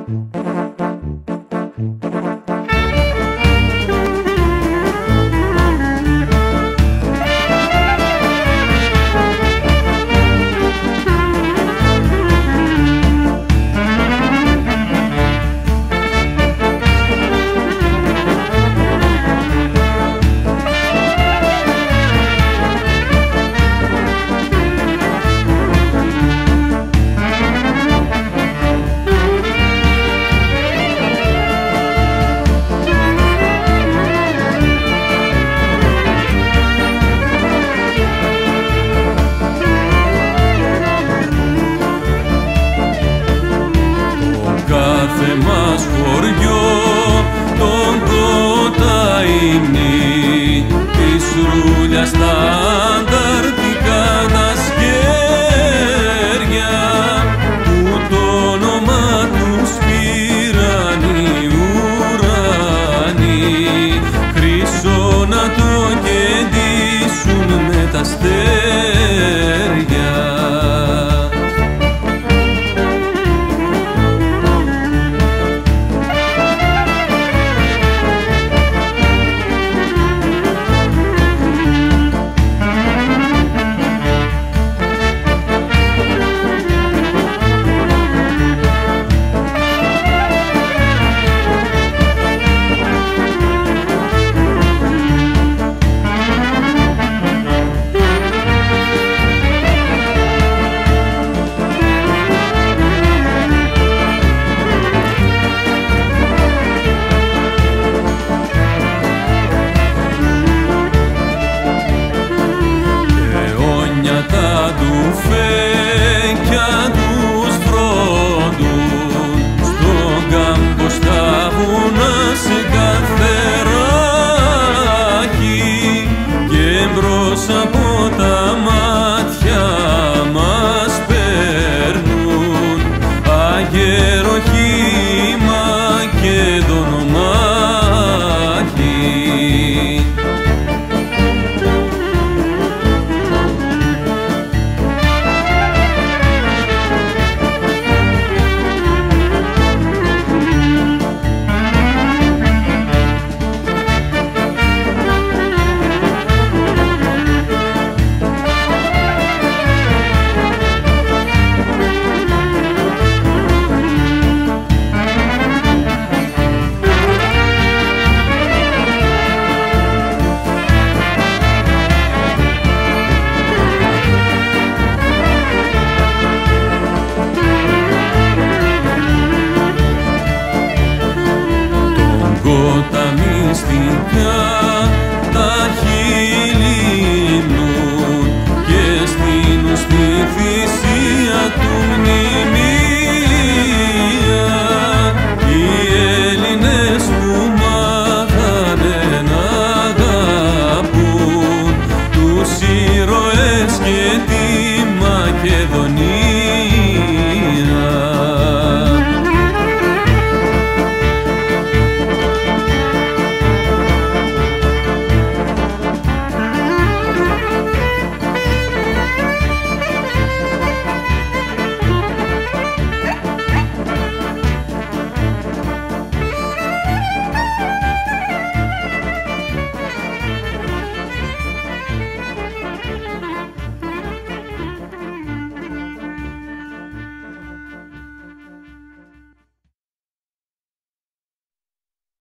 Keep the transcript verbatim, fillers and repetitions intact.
Κάθε μας χωριό τον κοταϊνή της ρούλιας τα ανταρκτικά τα σκέρια που το όνομα τους πήραν οι ουρανοί χρυσό να το κεντήσουν με τα αστέρια. Τα ντουφέκια τους βρόντουν στον κάμπο στα βουνά σε καθεράκι και μπρος από τα μάτια μας παίρνουν αγγέλους